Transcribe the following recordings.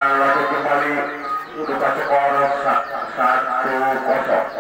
Lalu kembali untuk skor 1-0.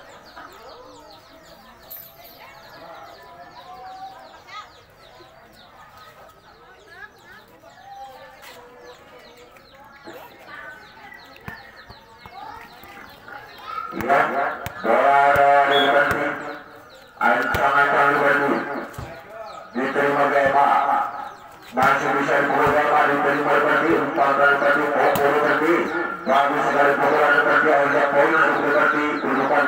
Ya, bola dari Liberty, ancaman Liberty diterima Gema, masih bisa dipukul Gema, diterima Liberty, umpan dari Liberty, pukul Liberty, bagus sekali pukulan Liberty, akhirnya poin untuk Liberty, kedudukan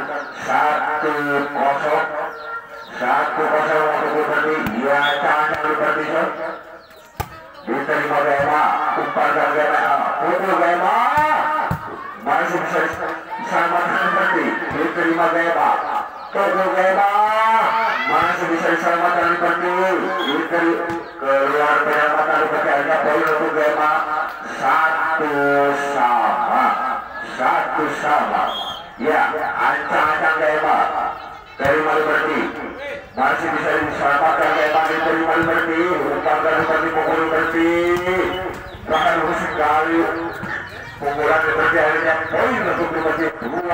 1-0, 1-0 untuk Liberty, ya cantik Liberty, diterima Gema, umpan dari Gema, pukul Gema, masih bisa diselamatkan Liberty, diterima Gema, pukul Gema, masih bisa diselamatkan Liberty, keluar penyelamatan Liberty, akhirnya poin untuk Gema, 1-1. Ya, ancang-ancang Gema, terima Liberty, masih bisa diselamatkan Gema, diterima Liberty, umpan dari Liberty, pukul Liberty, bagus sekali pukulan Liberty, akhirnya poin untuk Liberty,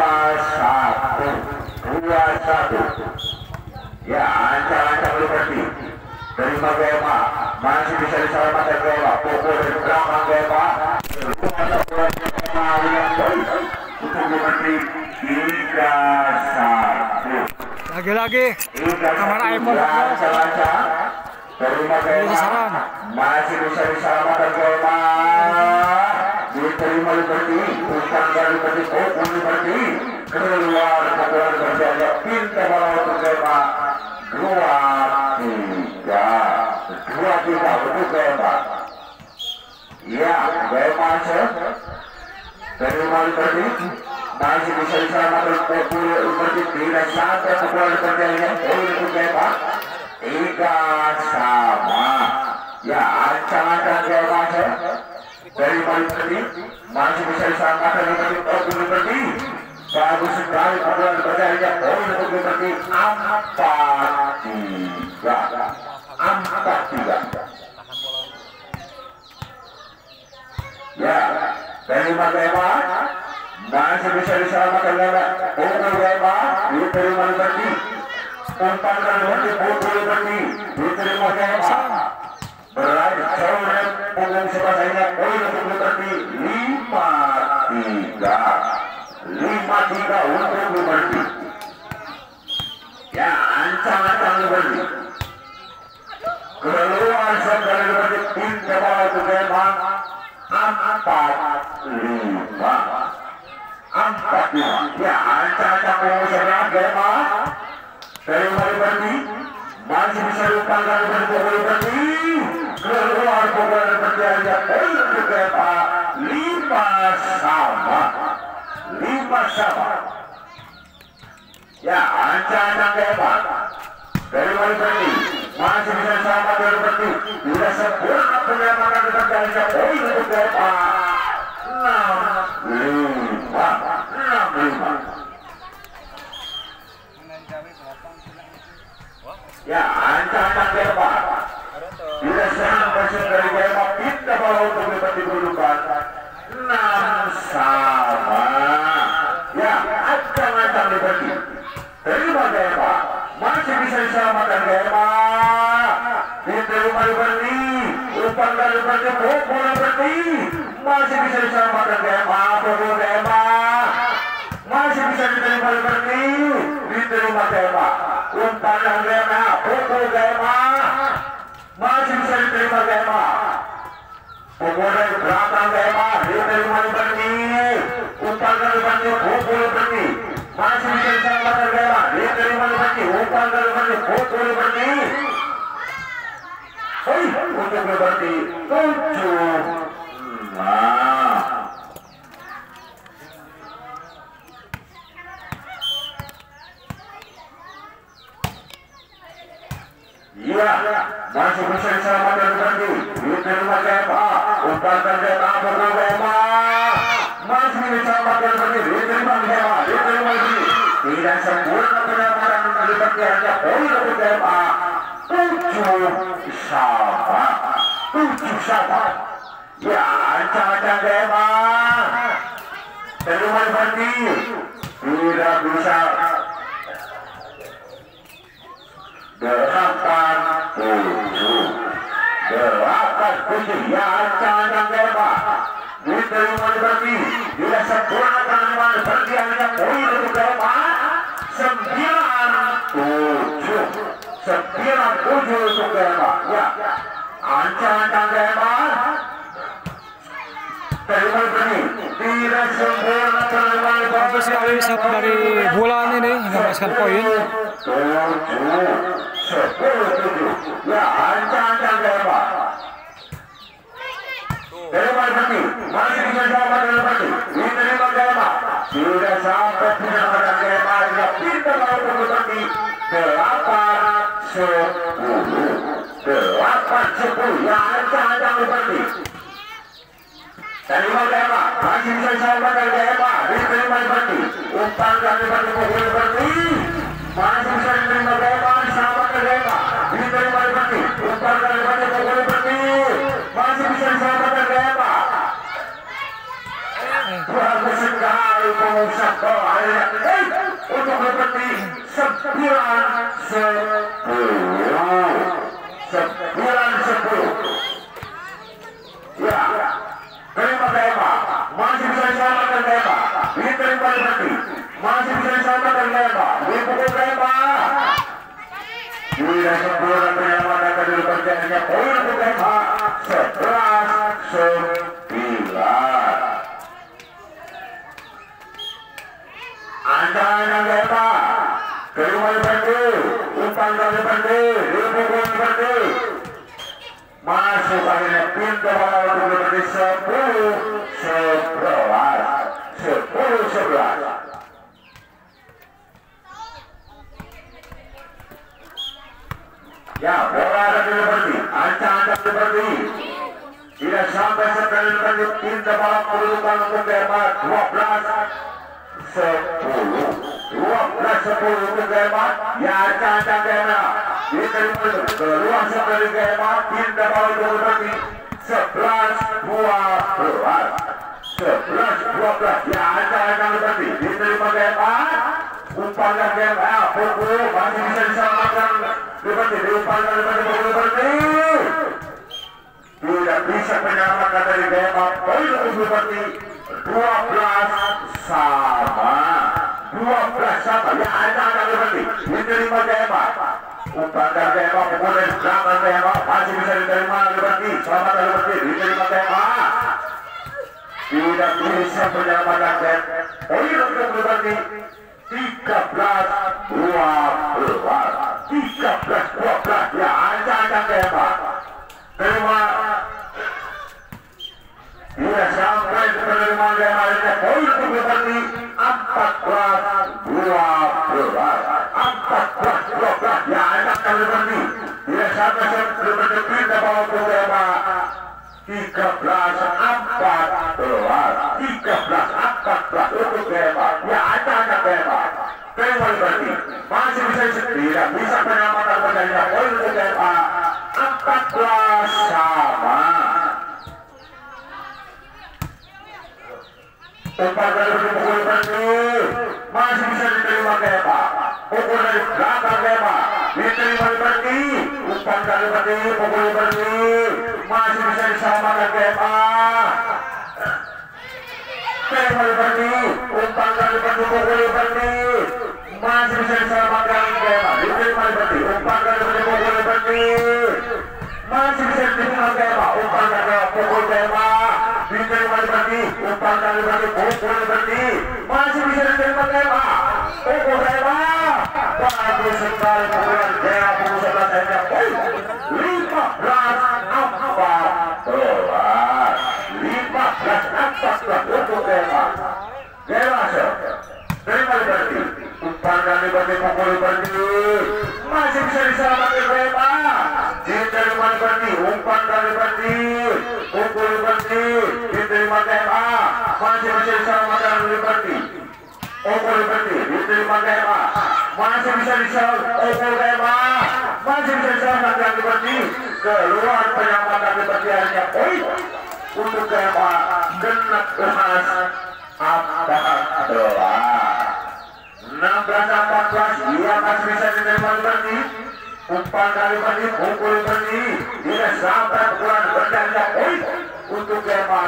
2-1. Ya, ancang-ancang Liberty, terima Gema, masih bisa diselamatkan Gema, pukul dari belakang Gema, untuk Liberty, 3-1. Lagi-lagi kamera iPhone terima Gema, masih bisa diselamatkan Gema, diterima Liberty, umpan dari Liberty, pukul Liberty, keluar pukulan Liberty, ada pintu bola untuk Gema, 2-3 untuk Gema. Ya, Gema terima Liberty, masih bisa diselamatkan pukul Liberty, tidak sampai pukulan Liberty, akhirnya poin untuk Gema, 3-3. Ya, ancang-ancang Gema terima Liberty, masih bisa diselamatkan Liberty, pukul Liberty, bagus sekali pukulan Liberty, akhirnya poin untuk Liberty, 4-3. Ya, terima Gema, masih bisa diselamatkan Gema, pukul Gema, diterima Liberty, umpan dari Liberty, pukul Liberty, diterima Gema, berlari sore punggung sebasahnya, poin untuk Liberty, 5-3 untuk Liberty. Ya, ancang-ancang Liberty, keluar dari Liberty, pintu bola untuk Gema, 4-5. Ya, ancang-ancang pengusahanya Gema, terima Liberty, masih bisa diumpankan Liberty, pukul Liberty, keluar pukulan Liberty, aja poin untuk Gema, 5-5. Ya, ancang-ancang Gema, terima Liberty, masih bisa diselamatkan Liberty, tidak sempurna penyelamatan Liberty, aja poin untuk Gema, 6-5. Ya, ancang-ancang Gema, tidak sampai dari Gema, pintu bola untuk Liberty, kedudukan 6-6. Ya, ancang-ancang Liberty, terima Gema, masih bisa diselamatkan Gema, diterima Liberty, umpan dari Liberty, pukul Liberty, masih bisa diselamatkan Gema, pukul Gema, masih bisa diterima Liberty, diterima Gema, umpan dari Gema, pukul Gema, masih bisa diterima Gema, pukul dari belakang Gema, diterima Liberty, umpan dari Liberty, pukul Liberty, masih bisa diselamatkan Gema, diterima Liberty, umpan dari Liberty, pukul Liberty, untuk Liberty, 7-5. Ya, masih bisa diselamatkan Liberty, diterima Gema, umpan dari Gema, pukul Gema, masih diselamatkan Liberty, diterima Gema, diterima Liberty, tidak sempurna penyelamatan Liberty, hanya poin untuk Gema, 7-7. Ya, ancang-ancang Gema, terima Liberty tidak bisa 8-7 ya Candang Gema diterima Liberty tidak sempurna karena Liberty hanya poin untuk Gema 9-7 untuk Gema ya Candang Gema terima Liberty tidak sempurna karena Posisi Ali satu dari bulan ini mendapatkan poin. 10-7 ya Candang Gema terima Liberty masih bisa jawab Liberty diterima Gema sudah sampai penyelamatkan Gema hingga pintar untuk Liberty 8-10 ya Candang Liberty terima Gema masih bisa diselamatkan Gema diterima Liberty umpan dari Liberty pukul Liberty masih bisa diterima Gema diselamatkan Gema diterima Liberty umpan dari Liberty pukul Liberty masih bisa diselamatkan Gema bagus sekali pengusap bola untuk Liberty 9-10 ya terima Gema masih bisa diselamatkan Gema diterima Liberty masih bisa diselamatkan Gema dipukul Gema tidak sempurna penyelamatkan dari Liberty hanya poin untuk Gema 11-9 Candang Gema terima Liberty umpan dari Liberty dipukul Liberty masuk akhirnya pintu bola untuk Liberty 10-11 ya bola dari Liberty Candang Liberty tidak sampai sekali Liberty pintu bola kedudukan untuk Gema 12-10 untuk Gema ya Candang Gema diterima keluar sekali Gema pindah bola untuk Liberty 11-12 ya Candang Liberty diterima Gema umpan dari Gema pukul masih bisa diselamatkan Liberty diumpan dari Liberty tidak bisa menyelamatkan dari Gema poin untuk Liberty 12 sama ya Candang Liberty diterima Gema umpan dari Gema pukul dari belakang Gema masih bisa diterima Liberty selamat Liberty diterima Gema tidak bisa menyelamatkan Gema poin untuk Liberty 13-12 ya Candang Gema terima tidak sampai penerima Gema hanya poin untuk Liberty 14-12 ya Candang Liberty tidak sampai Liberty pindah bola untuk Gema 13-14 untuk Gema ya Candang Gema terima Liberty masih bisa tidak bisa menyelamatkan medalinya poin untuk Gema 14 sama umpan dari pukul Liberty masih bisa diterima Gema pukul dari belakang Gema diterima Liberty umpan dari Liberty pukul Liberty masih bisa diselamatkan Gema terima Liberty umpan dari Liberty pukul Liberty masih bisa diselamatkan Gema diterima Liberty umpan dari Liberty pukul Liberty masih bisa diterima Gema umpan dari pukul Gema diterima Liberty umpan dari Liberty pukul Liberty masih bisa diterima Gema pukul Gema bagus sekali pukulan Gema pukul 11 akhirnya poin 15-14 untuk Gema terima Liberty umpan dari Liberty pukul Liberty masih bisa diselamatkan Gema diterima Liberty umpan dari Liberty pukul Liberty diterima Gema masih bisa diselamatkan Liberty pukul Liberty diterima Gema masih bisa diselamatkan Gema masih bisa diselamatkan Liberty keluar penyelamatan Liberty hanya poin untuk Gema genap emas Apakah doa 16-14 ia masih bisa diterima berarti umpan dari berarti pukul berarti tidak sampai pukulan berdanda poin untuk Gema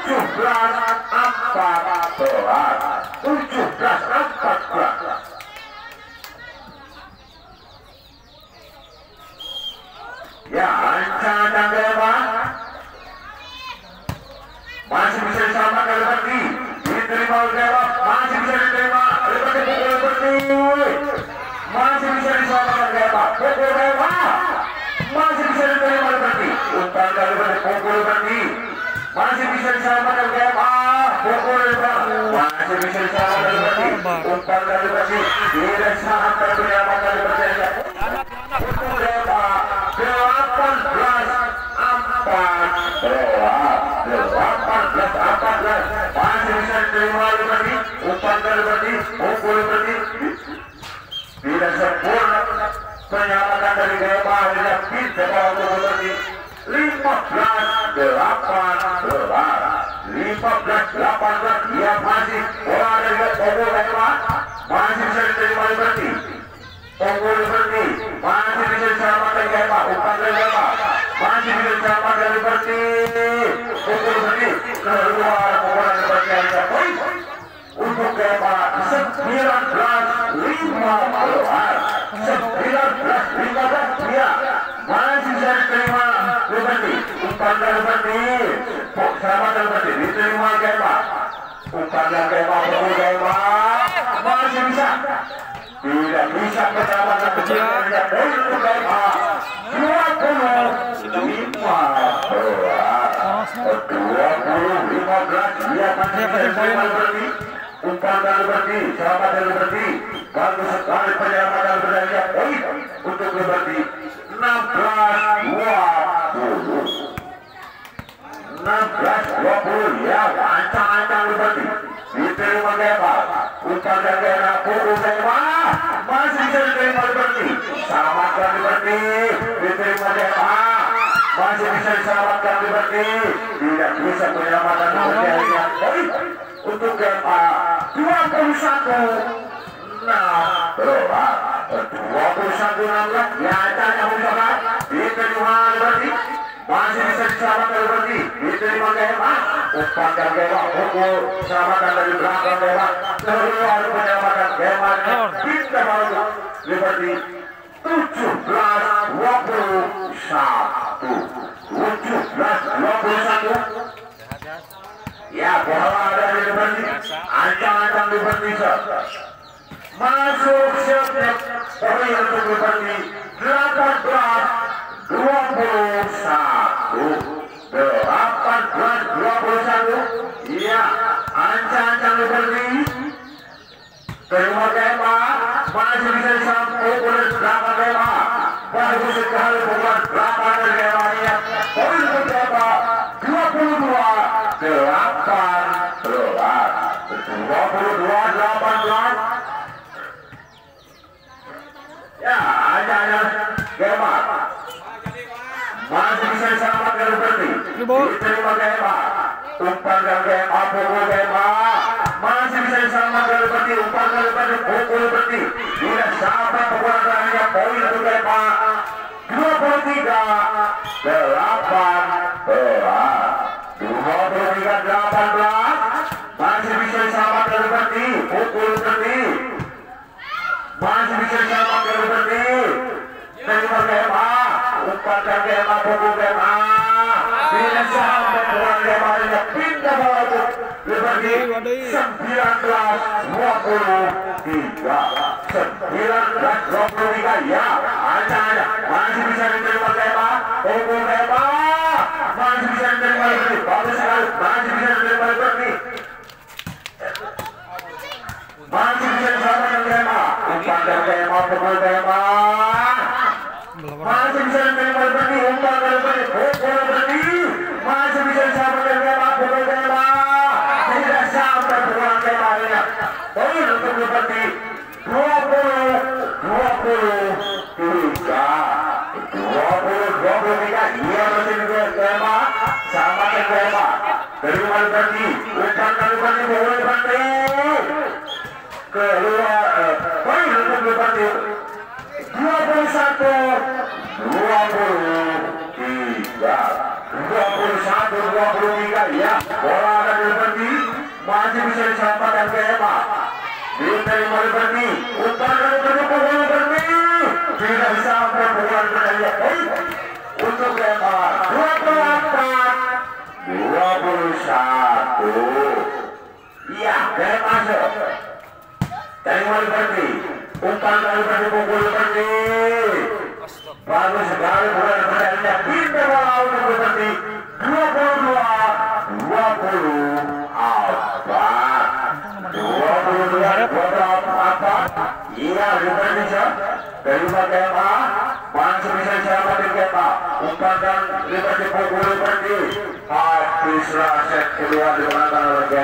17-14 ya ancaman Gema masih bisa diselamatkan berarti diterima oleh Gema masih bisa diterima berarti pukul berarti masih bisa diselamatkan Gema pukul Gema masih bisa diterima berarti umpan dari berarti pukul berarti masih bisa diselamatkan Gema pukul berarti masih bisa diselamatkan berarti umpan dari berarti tidak sampai menyelamatkan berarti pukul Gema 18-14 masih bisa diterima berarti umpan dari berarti pukul berarti tidak sempurna penyelamatan dari Gema hanya pintu bawah berarti 15-18 dia masih bola dari pukul Gema masih bisa diterima berarti pukul berarti masih bisa diselamatkan Gema umpan dari Gema masih bisa diselamatkan berarti pukul berarti keluar pukulan berarti ada poin untuk Gema 19-15 dia masih bisa diterima berarti umpan dari berarti diselamatkan berarti diterima Gema umpan dari Gema pukul Gema masih bisa tidak bisa menyelamatkan berarti poin untuk Gema 20-15 dia masih diterima berarti umpan dari berarti selamat dari berarti bagus sekali penyelamatan berarti poin untuk berarti 16-20 ya ancang-ancang berarti diterima Gema umpan dari Gema pukul Gema masih bisa diterima berarti selamatkan berarti diterima Gema masih bisa diselamatkan berarti tidak bisa menyelamatkan berarti poin untuk Gema 21-16 ya ancang-ancang mencoba diterima berarti masih bisa diselamatkan berarti diterima Gema umpan dari Gema pukul selamatkan dari belakang Gema keluar menyelamatkan Gema kita baru berarti 17-21 ya bola dari berarti ancang-ancang berarti masuk siap poin untuk berarti 18-21 ya ancang-ancang berarti terima Gema masih bisa disampaikan oleh belakang Gema bagus sekali pukulan belakang dari Gema ya poin untuk Gema 22-18 ya hanya Gema masih bisa diselamatkan berarti diterima Gema umpan dari Gema pukul Gema masih bisa diselamatkan berarti umpan dari berarti pukul berarti tidak sampai pukulan hanya poin untuk Gema 23-18 masih bisa diselamatkan berarti pukul berarti masih bisa diselamatkan berarti terima Gema umpan dari Gema pukul Gema tidak sampai pukulan Gema hanya pindah bawah berarti 19-23 ya aja masih bisa diterima Gema pukul Gema masih bisa diterima berarti bagus sekali masih bisa diterima berarti masih bisa diselamatkan Gema umpan dari Gema pukul Gema masih bisa diterima berarti umpan dari berarti pukul berarti masih bisa diselamatkan Gema pukul Gema tidak sampai pukulan Gema hanya poin untuk berarti 20-23 ia masih Gema sama Gema terima berarti umpan dari berarti pukul berarti keluar poin untuk Liberty 21-23 ya, bola akan Liberty masih bisa diselamatkan ke Ema. Diterima Liberty, umpan dari Liberty tidak bisa memperbulan berdaya poin untuk Ema. 28-21 ya, masuk dari Liberty, umpan dari Liberty, pukul Liberty bagus sekali bola berdaya pintar bola untuk Liberty 22-20 iya Liberty dari Ema masih bisa diselamatkan Ema, umpan dan Liberty, pukul Liberty habislah set kedua dimenangkan oleh